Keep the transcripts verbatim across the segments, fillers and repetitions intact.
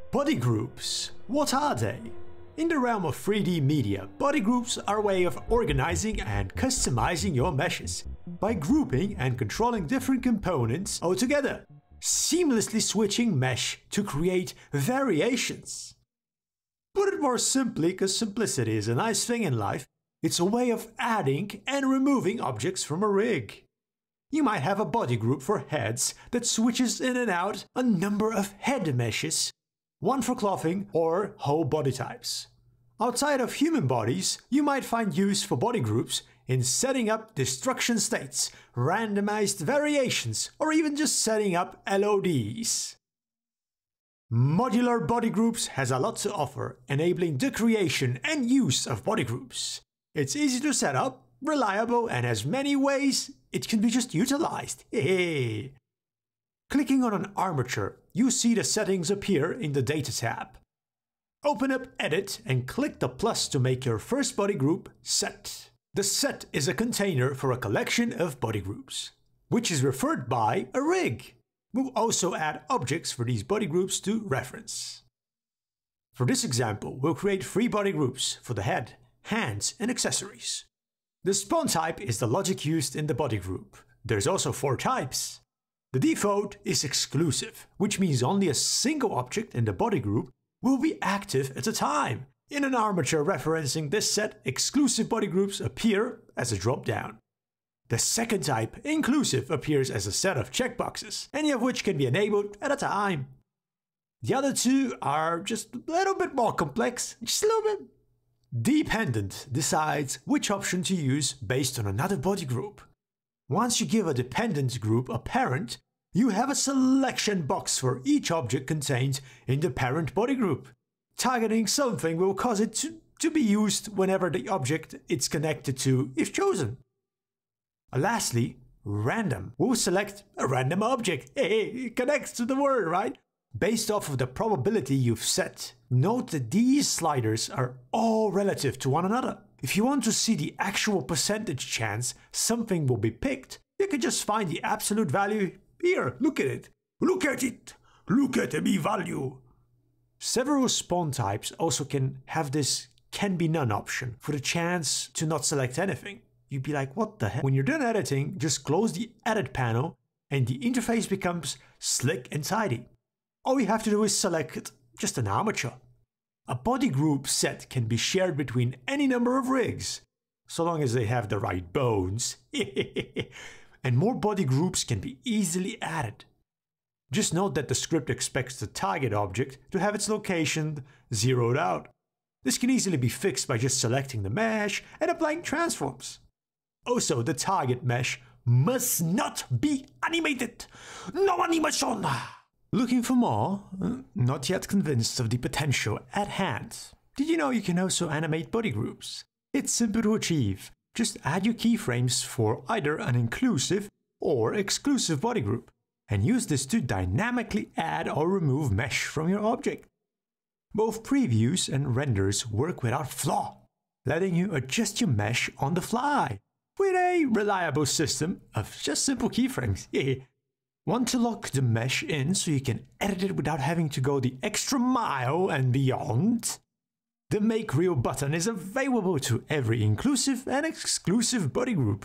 Body groups. What are they? In the realm of three D media, body groups are a way of organizing and customizing your meshes by grouping and controlling different components all together, seamlessly switching mesh to create variations. Put it more simply, because simplicity is a nice thing in life, it's a way of adding and removing objects from a rig. You might have a body group for heads that switches in and out a number of head meshes, one for clothing or whole body types. Outside of human bodies, you might find use for body groups in setting up destruction states, randomized variations, or even just setting up L O Ds. Modular body groups has a lot to offer, enabling the creation and use of body groups. It's easy to set up, reliable, and has many ways it can be just utilized. Hey. Clicking on an armature, you see the settings appear in the Data tab. Open up Edit and click the plus to make your first body group set. The set is a container for a collection of body groups, which is referred by a rig. We'll also add objects for these body groups to reference. For this example, we'll create three body groups for the head, hands, and accessories. The spawn type is the logic used in the body group. There's also four types. The default is exclusive, which means only a single object in the body group will be active at a time. In an armature referencing this set, exclusive body groups appear as a drop-down. The second type, inclusive, appears as a set of checkboxes, any of which can be enabled at a time. The other two are just a little bit more complex, just a little bit. Dependent decides which option to use based on another body group. Once you give a dependent group a parent, you have a selection box for each object contained in the parent body group. Targeting something will cause it to, to be used whenever the object it's connected to is chosen. Lastly, random will select a random object. Hey, it connects to the word, right? Based off of the probability you've set. Note that these sliders are all relative to one another. If you want to see the actual percentage chance something will be picked, you can just find the absolute value here. Look at it. Look at it. Look at the value. Several spawn types also can have this can be none option for the chance to not select anything. You'd be like, what the heck? When you're done editing, just close the edit panel and the interface becomes slick and tidy. All you have to do is select just an armature. A body group set can be shared between any number of rigs, so long as they have the right bones. And more body groups can be easily added. Just note that the script expects the target object to have its location zeroed out. This can easily be fixed by just selecting the mesh and applying transforms. Also, the target mesh must not be animated. No animation! Looking for more? Not yet convinced of the potential at hand? Did you know you can also animate body groups? It's simple to achieve. Just add your keyframes for either an inclusive or exclusive body group, and use this to dynamically add or remove mesh from your object. Both previews and renders work without flaw, letting you adjust your mesh on the fly, with a reliable system of just simple keyframes. Want to lock the mesh in so you can edit it without having to go the extra mile and beyond? The Make Real button is available to every inclusive and exclusive body group.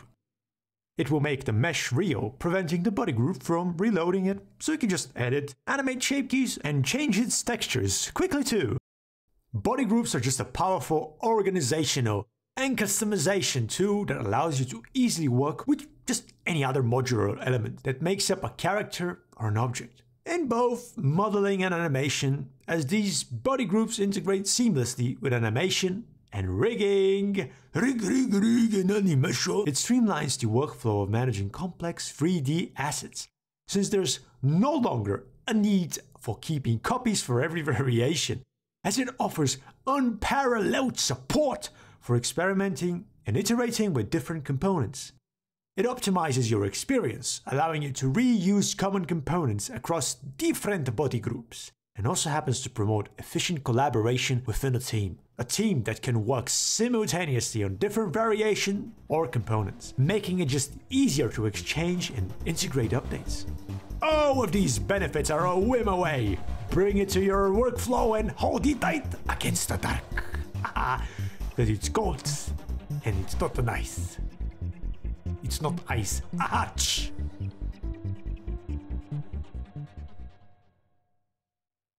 It will make the mesh real, preventing the body group from reloading it, so you can just edit, animate shape keys, and change its textures quickly too. Body groups are just a powerful organizational and customization tool that allows you to easily work with just any other modular element that makes up a character or an object. In both modeling and animation, as these body groups integrate seamlessly with animation and rigging. Rig, rig, rig, and animation. It streamlines the workflow of managing complex three D assets, since there's no longer a need for keeping copies for every variation, as it offers unparalleled support for experimenting and iterating with different components. It optimizes your experience, allowing you to reuse common components across different body groups, and also happens to promote efficient collaboration within a team. A team that can work simultaneously on different variation or components, making it just easier to exchange and integrate updates. All of these benefits are a whim away. bring it to your workflow and hold it tight against the dark. Because it's cold and it's not nice. It's not ice. Ahach!